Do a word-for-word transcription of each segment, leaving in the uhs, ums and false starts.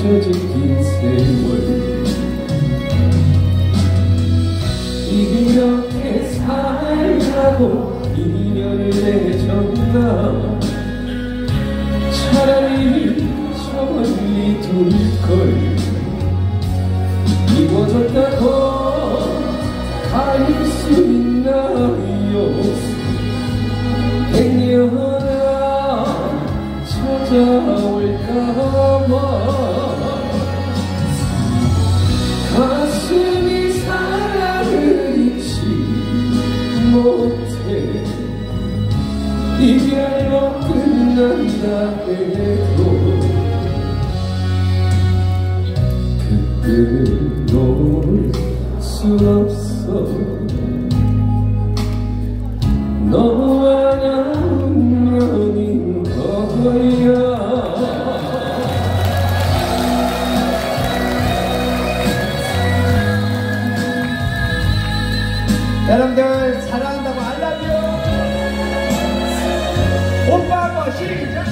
잊혀진 긴 세월 이렇게 살라고 인연을 맺었나 차라리 저 멀리 둘걸 이워졌다고 갈 수 있나요 백년아 찾아올까봐 가슴이 사랑을 잊지 못해 이별로 끝난다 해도 그 끈을 놓을 수 없어 너와 나 운명인 거야 여러분들 사랑한다고 알라뷰 오빠하고 시작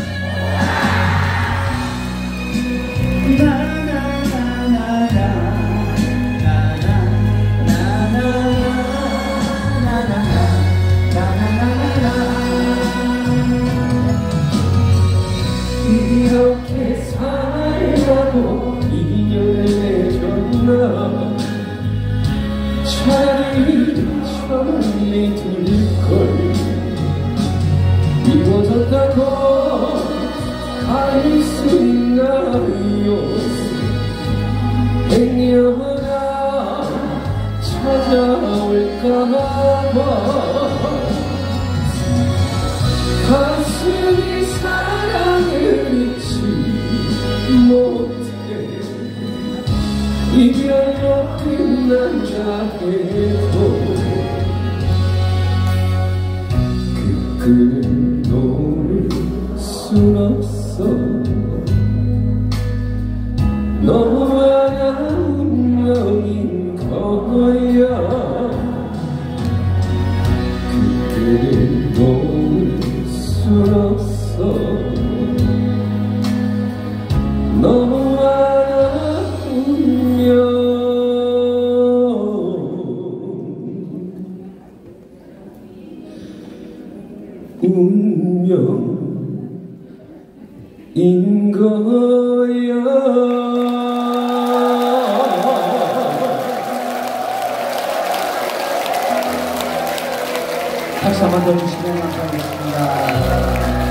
이렇게 살라고 인연을 맺었나 차라리 저 멀리 둘걸 미워졌다고 갈 수 있나요 백년아 찾아올까봐 가슴이 사랑을 잊지 못해 이별로 끝난다 해도 그 끈을 놓을 순 없어 너와 나 운명인 거야 그 끈을 놓을 순 없어 너와 나 운명 운명인 거야. 박수 한번 더 주시면 감사하겠습니다.